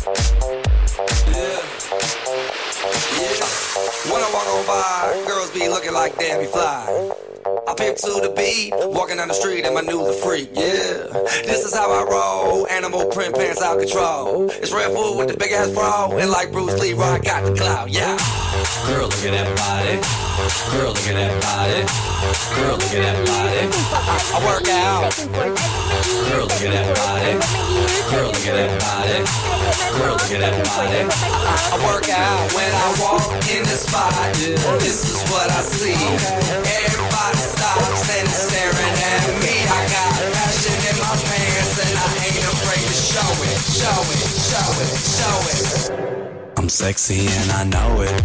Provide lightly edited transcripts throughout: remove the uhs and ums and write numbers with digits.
Yeah. When I walk on by, girls be looking like they be fly. I pimp to the beat, walking down the street and my new the freak, yeah. This is how I roll, animal print pants out control. It's Red Bull with the big ass bra, and like Bruce Lee, I got the clout, yeah. Girl, look at that body. Girl, look at that body. Girl, look at that body. I work out. Girl, look at that body. Girl, look at that body. Girl, look at that body. I work out when I walk in the spot. This is what I see. Everybody stops and is staring at me. I got passion in my pants and I ain't afraid to show it. Show it, show it, show it. I'm sexy and I know it.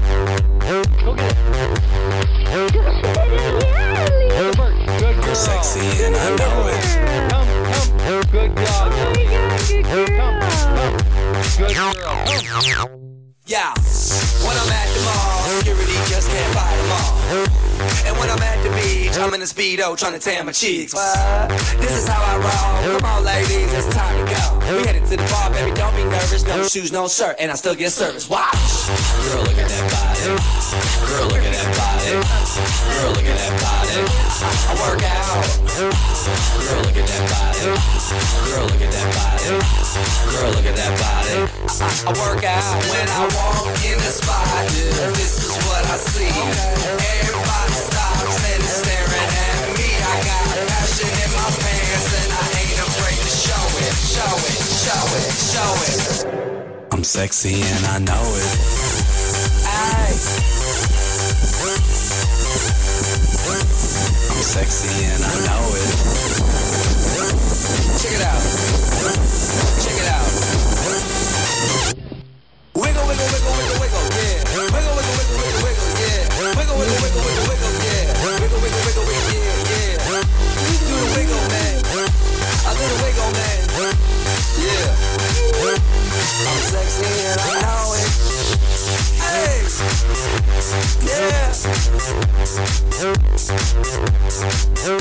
I'm sexy and I know it. Good job. Good girl. Yeah, when I'm at the mall, security just can't fight them all. And when I'm at the beach, I'm in a Speedo trying to tan my cheeks. What? This is how I roll. Come on, ladies, it's time to go. We headed to the bar, baby, don't be nervous. No shoes, no shirt, and I still get service. Watch. Girl, look at that body. Girl, look at that body. Girl, look at that body. I work out. Girl, look at that body. Girl, look at that body. Girl, look at that body. I work out when I walk in the spot. This is what I see. Everybody stops and is staring at me. I got passion in my pants and I ain't afraid to show it. Show it, show it, show it. I'm sexy and I know it. Aye. I'm sexy and I know it. Check it out. Check it out. Wiggle, wiggle, wiggle, wiggle, wiggle, yeah. Wiggle, wiggle, wiggle, wiggle, wiggle, yeah. Wiggle, wiggle, wiggle, wiggle, wiggle, yeah. Wiggle, wiggle, wiggle, wiggle, yeah, yeah. Do the wiggle, man. I do the wiggle, man. Yeah. I'm sexy and I know it. Hey. Yeah.